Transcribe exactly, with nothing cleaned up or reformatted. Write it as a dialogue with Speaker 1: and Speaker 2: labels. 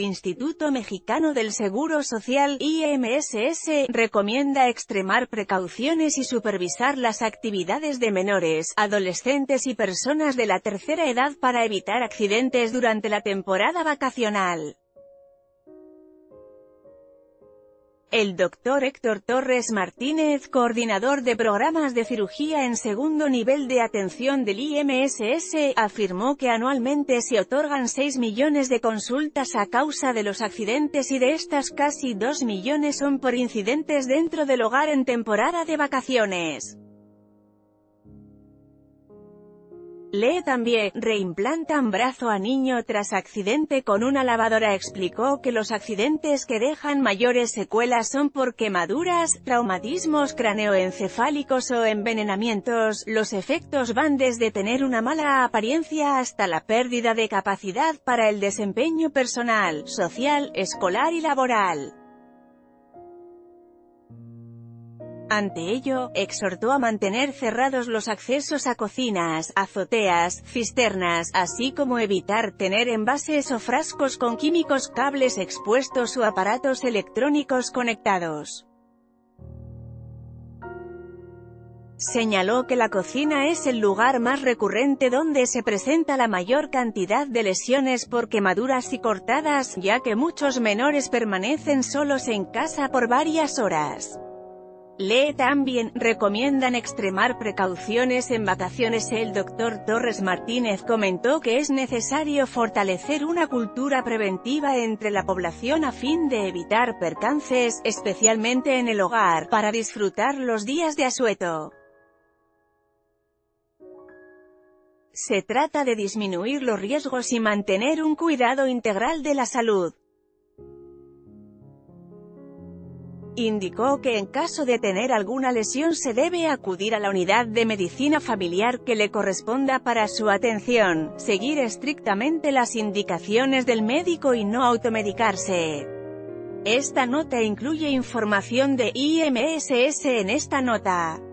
Speaker 1: Instituto Mexicano del Seguro Social, I M S S, recomienda extremar precauciones y supervisar las actividades de menores, adolescentes y personas de la tercera edad para evitar accidentes durante la temporada vacacional. El doctor Héctor Torres Martínez, coordinador de programas de cirugía en segundo nivel de atención del I M S S, afirmó que anualmente se otorgan seis millones de consultas a causa de los accidentes y de estas casi dos millones son por incidentes dentro del hogar en temporada de vacaciones. Lee también, reimplantan brazo a niño tras accidente con una lavadora. Explicó que los accidentes que dejan mayores secuelas son por quemaduras, traumatismos craneoencefálicos o envenenamientos. Los efectos van desde tener una mala apariencia hasta la pérdida de capacidad para el desempeño personal, social, escolar y laboral. Ante ello, exhortó a mantener cerrados los accesos a cocinas, azoteas, cisternas, así como evitar tener envases o frascos con químicos, cables expuestos o aparatos electrónicos conectados. Señaló que la cocina es el lugar más recurrente donde se presenta la mayor cantidad de lesiones por quemaduras y cortadas, ya que muchos menores permanecen solos en casa por varias horas. Lee también, recomiendan extremar precauciones en vacaciones. El doctor Torres Martínez comentó que es necesario fortalecer una cultura preventiva entre la población a fin de evitar percances, especialmente en el hogar, para disfrutar los días de asueto. Se trata de disminuir los riesgos y mantener un cuidado integral de la salud. Indicó que en caso de tener alguna lesión se debe acudir a la unidad de medicina familiar que le corresponda para su atención, seguir estrictamente las indicaciones del médico y no automedicarse. Esta nota incluye información de I M S S. En esta nota